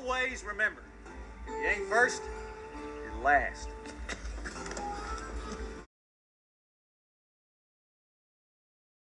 always remember, if you ain't first, you're last.